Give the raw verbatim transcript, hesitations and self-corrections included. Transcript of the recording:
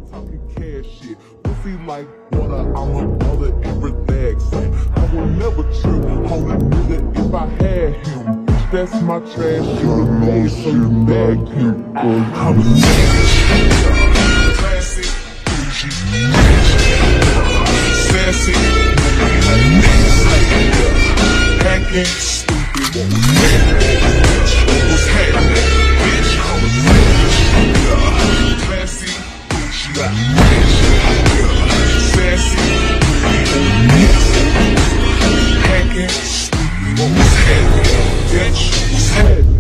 talking cash shit. Pussy like water, I'm a baller and relaxing. I would never trip on a nigga if I had him. Bitch, that's my trash shit, the man, so you bag him. I'm a classic, bougie, sassy, hacking, stupid, what's happening, bitch? I'm a classy, sassy, hacking, stupid, what's happening, bitch? What's happening?